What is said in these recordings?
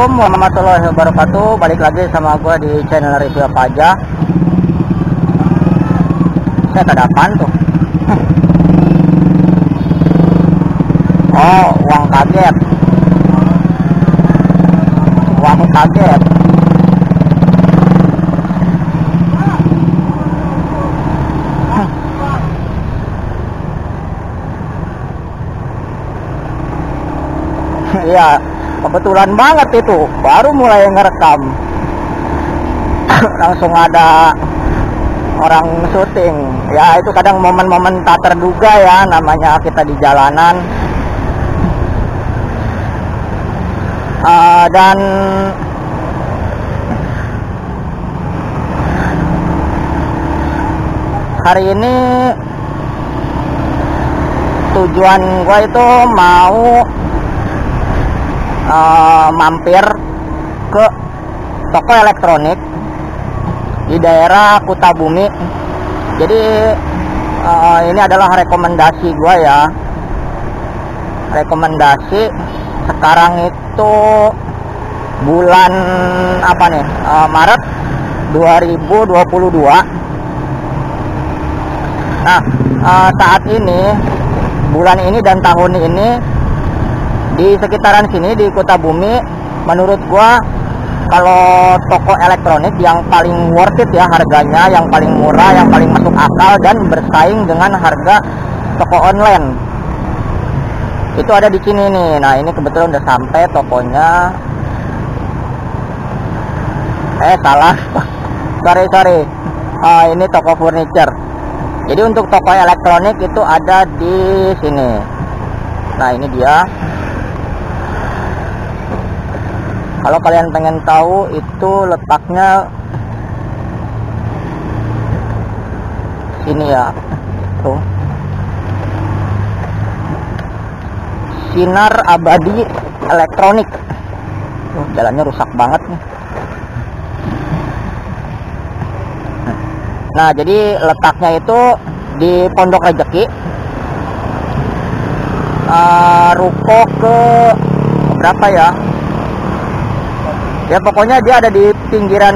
Assalamualaikum warahmatullahi wabarakatuh. Balik lagi sama gue di channel review apa aja. Saya ada apaan tuh? Oh, uang kaget. Uang kaget. Iya, kebetulan banget itu. Baru mulai ngerekam. Langsung ada orang syuting. Ya, itu kadang momen-momen tak terduga ya, namanya kita di jalanan. Dan hari ini tujuan gue itu mau mampir ke toko elektronik di daerah Kutabumi. Jadi ini adalah rekomendasi gue ya. Rekomendasi sekarang itu bulan apa nih? Maret 2022. Nah, saat ini bulan ini dan tahun ini di sekitaran sini di Kutabumi, menurut gua kalau toko elektronik yang paling worth it ya harganya, yang paling murah, yang paling masuk akal dan bersaing dengan harga toko online, itu ada di sini nih. Nah, ini kebetulan udah sampai tokonya. Salah. sorry. Ini toko furniture. Jadi untuk toko elektronik itu ada di sini. Nah, ini dia. Kalau kalian pengen tahu, itu letaknya sini ya. Tuh. Sinar Abadi Elektronik. Tuh, jalannya rusak banget nih. Nah, jadi letaknya itu di Pondok Rejeki. Ruko ke berapa ya? Ya pokoknya dia ada di pinggiran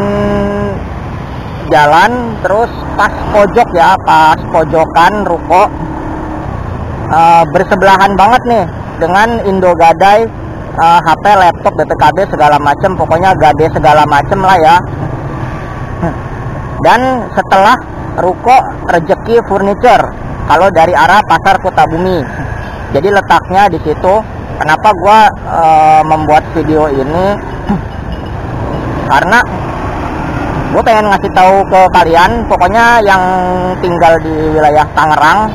jalan, terus pas pojok ya, pas pojokan ruko, bersebelahan banget nih dengan Indogadai, HP, laptop, BPKB segala macem, pokoknya gade segala macem lah ya. Dan setelah ruko Rejeki Furniture, kalau dari arah Pasar Kutabumi. Jadi letaknya di situ. Kenapa gua membuat video ini? Karena gue pengen ngasih tahu ke kalian, pokoknya yang tinggal di wilayah Tangerang,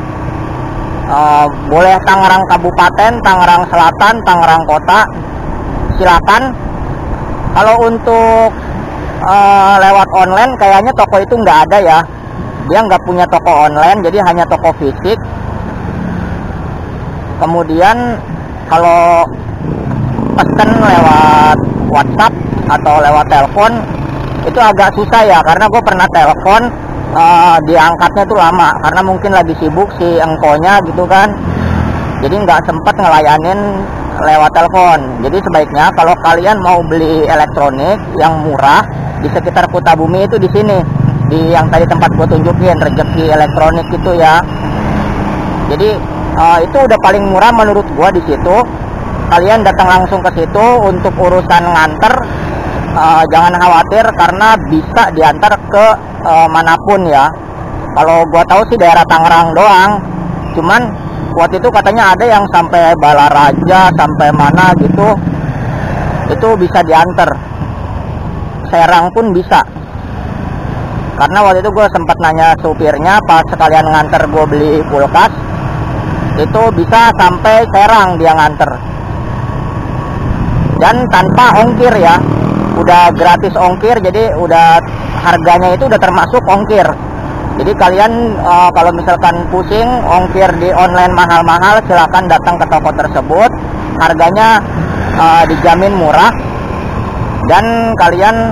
boleh Tangerang Kabupaten, Tangerang Selatan, Tangerang Kota, silakan. Kalau untuk lewat online, kayaknya toko itu nggak ada ya. Dia nggak punya toko online, jadi hanya toko fisik. Kemudian kalau pesen lewat WhatsApp atau lewat telepon itu agak susah ya, karena gue pernah telepon, diangkatnya tuh lama karena mungkin lagi sibuk si engkonya gitu kan, jadi nggak sempet ngelayanin lewat telepon. Jadi sebaiknya kalau kalian mau beli elektronik yang murah di sekitar Kutabumi itu di sini, di yang tadi tempat gue tunjukin, Rejeki Elektronik itu ya. Jadi itu udah paling murah menurut gue di situ. Kalian datang langsung ke situ untuk urusan nganter. Jangan khawatir karena bisa diantar ke manapun ya. Kalau gua tahu sih daerah Tangerang doang. Cuman waktu itu katanya ada yang sampai Balaraja, sampai mana gitu. Itu bisa diantar. Serang pun bisa. Karena waktu itu gue sempat nanya supirnya pas sekalian nganter gue beli kulkas. Itu bisa sampai Serang dia nganter. Dan tanpa ongkir ya. Udah gratis ongkir, jadi udah harganya itu udah termasuk ongkir. Jadi kalian kalau misalkan pusing ongkir di online mahal-mahal, silakan datang ke toko tersebut. Harganya dijamin murah dan kalian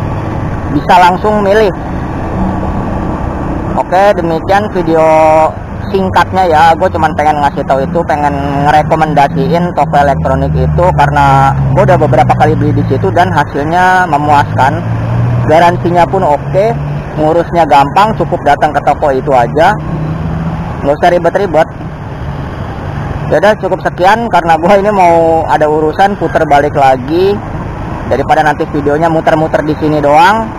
bisa langsung milih. Oke, demikian video singkatnya ya, gue cuman pengen ngasih tahu itu, pengen ngerekomendasiin toko elektronik itu karena gue udah beberapa kali beli di situ dan hasilnya memuaskan, garansinya pun oke, ngurusnya gampang, cukup datang ke toko itu aja, nggak usah ribet-ribet. Yaudah, cukup sekian karena gue ini mau ada urusan, puter balik lagi daripada nanti videonya muter-muter di sini doang.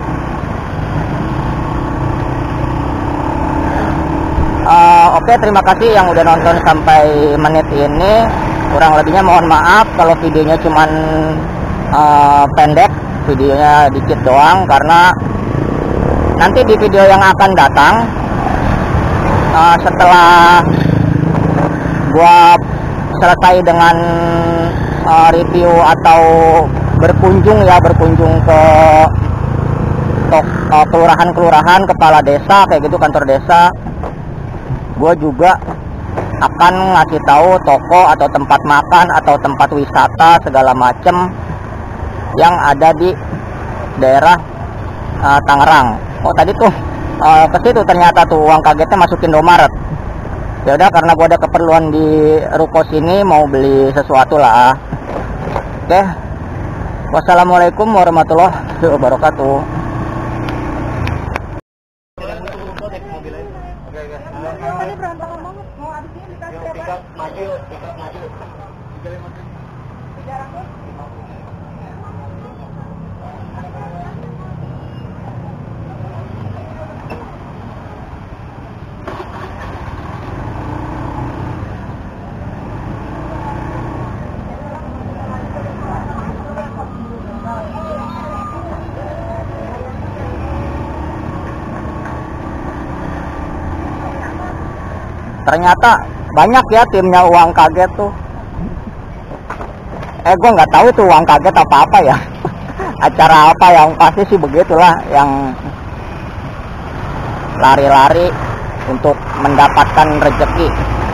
Oke, terima kasih yang udah nonton sampai menit ini. Kurang lebihnya mohon maaf kalau videonya cuman pendek, videonya dikit doang, karena nanti di video yang akan datang setelah gua selesai dengan review atau berkunjung ke kelurahan, kepala desa kayak gitu, kantor desa, gue juga akan ngasih tahu toko atau tempat makan atau tempat wisata segala macem yang ada di daerah Tangerang. Oh tadi tuh ke situ ternyata tuh uang kagetnya masukin Indomaret. Ya udah, karena gue ada keperluan di ruko sini, mau beli sesuatu lah. Oke, wassalamualaikum warahmatullahi wabarakatuh. Ternyata banyak ya timnya uang kaget tuh. Gue nggak tahu tuh uang kaget apa ya. Acara apa, yang pasti sih begitulah, yang lari-lari untuk mendapatkan rezeki.